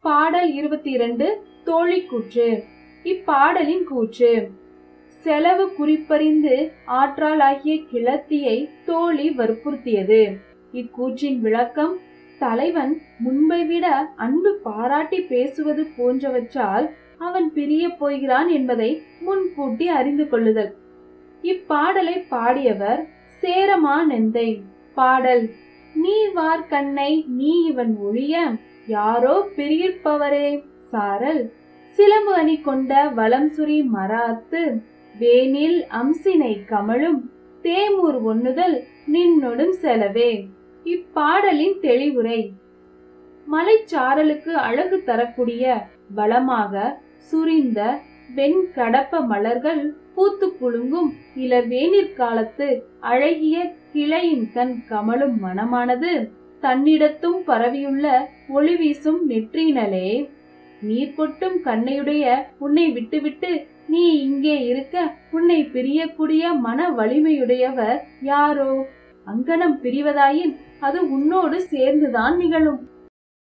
பாடல் 22 தோழி கூற்று. இப்பாடலின் கூற்று. செலவு குறிப்பறிந்து ஆற்றாளாகிய கிழத்தியை தோழி வற்புறுத்தியது. இக்கூற்றின் விளக்கம், தலைவன் முன்பை விட அன்பு பாராட்டி பேசுவது போன்றவற்றால் அவன் பிரிய போகிறான் என்பதை முன்கூட்டி அறிந்து கொள்ளுதல். இப்பாடலை பாடியவர் சேரமா நெந்தை. பாடல். நீர்வார் கண்ணை நீ இவன் ஒழிய யாரோ பெரியிற்பவரே. சாரல். சிலம்பு அணி கொண்ட வளம்சுரி மராத்து வேனில் அம்சினை கமழும் தேமூர் ஒண்ணுதல் நின்னொடும் செலவே. இப்பாடலின் தெளிவுரை. மலைச்சாரலுக்கு அழகு தரக்கூடிய வளமாக சுரிந்த வெண்கடப்ப மலர்கள் பூத்து குலுங்கும் இளவேனிற் காலத்து அழகிய கிளையின் கண் கமலும் மனமானது தன்னிடத்தும் பரவியுள்ள ஒளி வீசும் நெற்றினலே. நீர் கொட்டும் கண்ணையுடைய உன்னை விட்டுவிட்டு நீ இங்கே இருக்க உன்னை பிரியக்கூடிய மன வலிமையுடையவர் யாரோ? அங்கனம் பிரிவதாயின் அது உன்னோடு சேர்ந்துதான் நிகழும்.